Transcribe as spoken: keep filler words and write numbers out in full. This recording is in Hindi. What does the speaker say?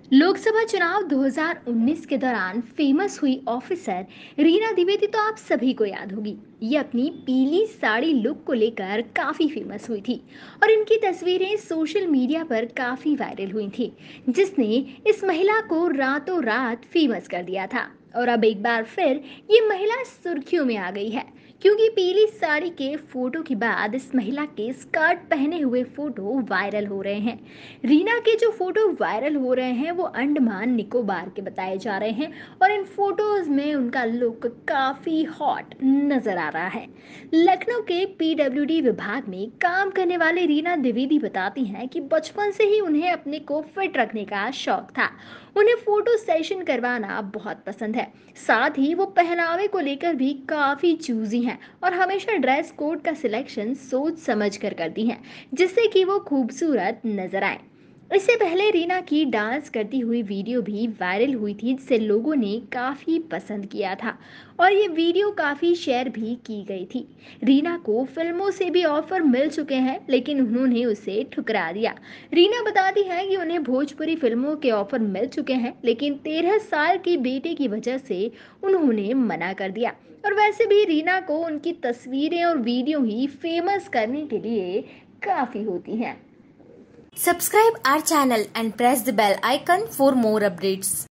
लोकसभा चुनाव दो हज़ार उन्नीस के दौरान फेमस हुई ऑफिसर रीना द्विवेदी तो आप सभी को याद होगी। ये अपनी पीली साड़ी लुक को लेकर काफी फेमस हुई थी और इनकी तस्वीरें सोशल मीडिया पर काफी वायरल हुई थी, जिसने इस महिला को रातों रात फेमस कर दिया था। और अब एक बार फिर ये महिला सुर्खियों में आ गई है, क्योंकि पीली साड़ी के फोटो के बाद इस महिला के स्कर्ट पहने हुए फोटो वायरल हो रहे हैं। रीना के जो फोटो वायरल हो रहे हैं वो अंडमान निकोबार के बताए जा रहे हैं और इन फोटोज में उनका लुक काफी हॉट नजर आ रहा है। लखनऊ के पीडब्ल्यूडी विभाग में काम करने वाले रीना द्विवेदी बताती हैं कि बचपन से ही उन्हें अपने को फिट रखने का शौक था। उन्हें फोटो सेशन करवाना बहुत पसंद है। साथ ही वो पहनावे को लेकर भी काफी चूजी हैं और हमेशा ड्रेस कोड का सिलेक्शन सोच समझ कर करती हैं, जिससे कि वो खूबसूरत नजर आए। इससे पहले रीना की डांस करती हुई वीडियो भी वायरल हुई थी, जिसे लोगों ने काफी पसंद किया था और ये वीडियो काफी शेयर भी की गई थी। रीना को फिल्मों से भी ऑफर मिल चुके हैं, लेकिन उन्होंने उसे ठुकरा दिया। रीना बताती हैं कि उन्हें भोजपुरी फिल्मों के ऑफर मिल चुके हैं, लेकिन तेरह साल की बेटे की वजह से उन्होंने मना कर दिया। और वैसे भी रीना को उनकी तस्वीरें और वीडियो ही फेमस करने के लिए काफी होती हैं। Subscribe our channel and press the bell icon for more updates.